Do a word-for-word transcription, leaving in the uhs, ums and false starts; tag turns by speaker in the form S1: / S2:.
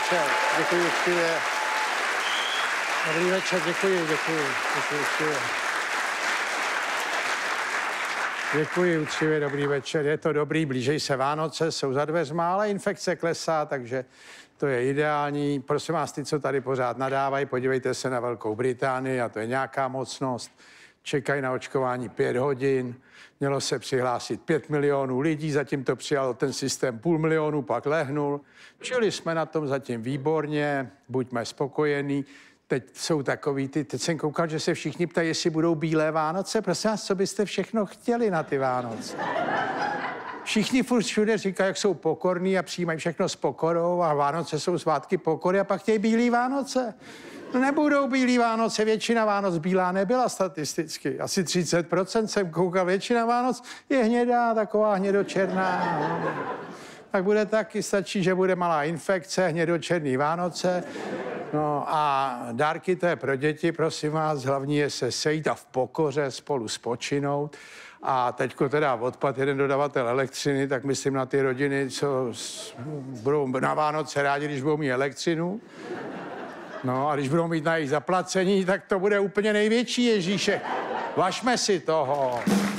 S1: večer, děkuji určitě. Dobrý večer, děkuji, děkuji, děkuji určitě. Děkuji určitě, dobrý večer, je to dobrý, blížej se Vánoce, jsou za dveřma, ale infekce klesá, takže to je ideální. Prosím vás, ty, co tady pořád nadávají, podívejte se na Velkou Británii a to je nějaká mocnost. Čekají na očkování pět hodin, mělo se přihlásit pět milionů lidí, zatím to přijalo ten systém půl milionu, pak lehnul. Čili jsme na tom zatím výborně, buďme spokojení. Teď jsou takový ty, teď jsem koukal, že se všichni ptají, jestli budou bílé Vánoce. Prosím vás, co byste všechno chtěli na ty Vánoce? Všichni furt všude říkají, jak jsou pokorní a přijímají všechno s pokorou a Vánoce jsou svátky pokory a pak chtějí bílý Vánoce. No nebudou bílý Vánoce, většina Vánoc bílá nebyla statisticky. Asi třicet procent jsem koukal, většina Vánoc je hnědá, taková hnědočerná. No. Tak bude taky, stačí, že bude malá infekce, hnědočerný Vánoce. No a dárky to je pro děti, prosím vás, hlavní je se sejít a v pokoře spolu spočinout. A teďko teda odpad jeden dodavatel elektřiny, tak myslím na ty rodiny, co budou na Vánoce rádi, když budou mít elektřinu. No a když budou mít na jejich zaplacení, tak to bude úplně největší Ježíšek. Važme si toho.